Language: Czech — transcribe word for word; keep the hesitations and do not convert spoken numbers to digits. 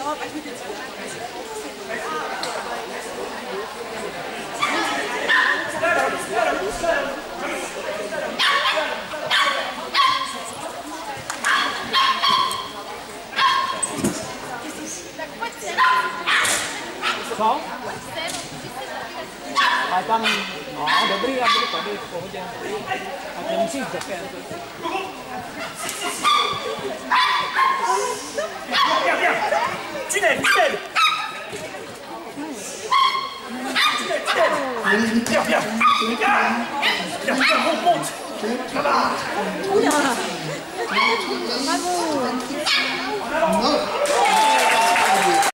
Co? Ale tam, no, dobrý, a byli tady v pohodě. A nemusíš defend. Tunnel, tunnel. Viens, viens. Viens, viens, remonte. Bravo.